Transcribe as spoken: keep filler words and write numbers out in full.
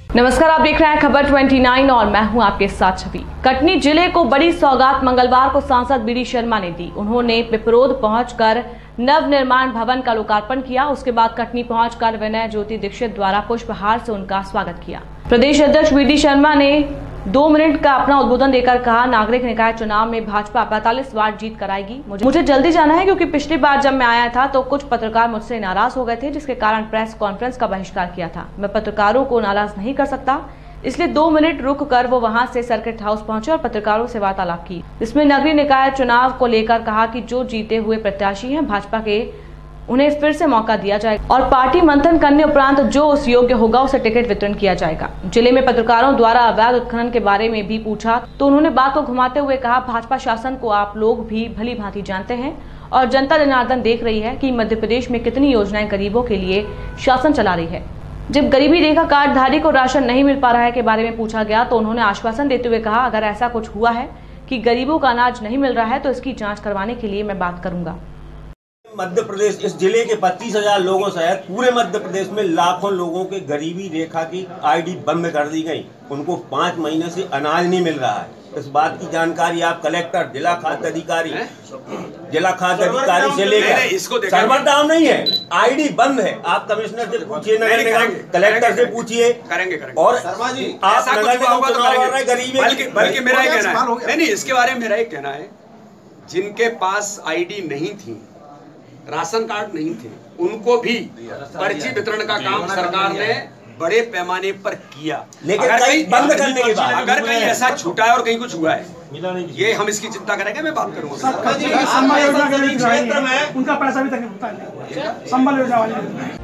नमस्कार, आप देख रहे हैं खबर उनतीस और मैं हूं आपके साथ छवि। कटनी जिले को बड़ी सौगात मंगलवार को सांसद बी डी शर्मा ने दी। उन्होंने पिपरोद पहुंचकर नव निर्माण भवन का लोकार्पण किया। उसके बाद कटनी पहुंचकर विनय ज्योति दीक्षित द्वारा पुष्पहार से उनका स्वागत किया। प्रदेश अध्यक्ष बी डी शर्मा ने दो मिनट का अपना उद्बोधन देकर कहा, नागरिक निकाय चुनाव में भाजपा पैंतालीस वार्ड जीत कराएगी। मुझे, मुझे जल्दी जाना है क्योंकि पिछली बार जब मैं आया था तो कुछ पत्रकार मुझसे नाराज हो गए थे, जिसके कारण प्रेस कॉन्फ्रेंस का बहिष्कार किया था। मैं पत्रकारों को नाराज नहीं कर सकता, इसलिए दो मिनट रुक कर वो वहां से सर्किट हाउस पहुंचे और पत्रकारों से वार्तालाप की। इसमें नगरीय निकाय चुनाव को लेकर कहा कि जो जीते हुए प्रत्याशी हैं भाजपा के, उन्हें फिर से मौका दिया जाएगा और पार्टी मंथन करने उपरांत जो उस योग्य होगा उसे टिकट वितरण किया जाएगा। जिले में पत्रकारों द्वारा अवैध उत्खनन के बारे में भी पूछा तो उन्होंने बात को घुमाते हुए कहा, भाजपा शासन को आप लोग भी भली भांति जानते हैं और जनता जनार्दन देख रही है कि मध्य प्रदेश में कितनी योजनाएं गरीबों के लिए शासन चला रही है। जब गरीबी रेखा कार्डधारी को राशन नहीं मिल पा रहा है के बारे में पूछा गया तो उन्होंने आश्वासन देते हुए कहा, अगर ऐसा कुछ हुआ है कि गरीबों का अनाज नहीं मिल रहा है तो इसकी जांच करवाने के लिए मैं बात करूंगा। मध्य प्रदेश, इस जिले के पच्चीस हजार लोगों सहित पूरे मध्य प्रदेश में लाखों लोगों के गरीबी रेखा की आईडी बंद कर दी गई। उनको पाँच महीने से अनाज नहीं मिल रहा है। इस बात की जानकारी आप कलेक्टर, जिला खाद्य अधिकारी, जिला खाद्य अधिकारी से लेकर सर्वर डाउन नहीं है, आईडी बंद है। आप कमिश्नर से पूछिए, नगर निगम कलेक्टर से पूछिए। और आप नगर निगम चुनाव गरीबी, बल्कि मेरा ये कहना है, नहीं नहीं इसके बारे में मेरा ये कहना है, जिनके पास आईडी नहीं थी, राशन कार्ड नहीं थे, उनको भी पर्ची वितरण का काम सरकार ने बड़े पैमाने पर किया। लेकिन अगर कहीं बंद करने के बाद अगर कहीं ऐसा छूटा है और कहीं कुछ हुआ है, ये हम इसकी चिंता करेंगे। मैं बात करूंगा उनका पैसा भी तक होता है, संबल योजना वाली